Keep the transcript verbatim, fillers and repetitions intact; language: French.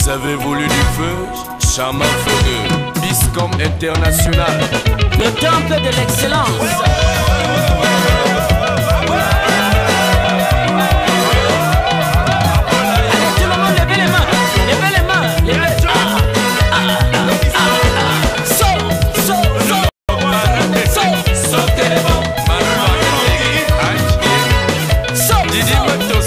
Vous avez voulu du feu, charmant feu de Biscom International. Le temple de l'excellence. Allez, tout le monde, levez les mains. Levez les mains. Levez les mains. Ah, ah, ah, ah, ah. Saut, saut, saut. Saut, sautez les mains. Saut.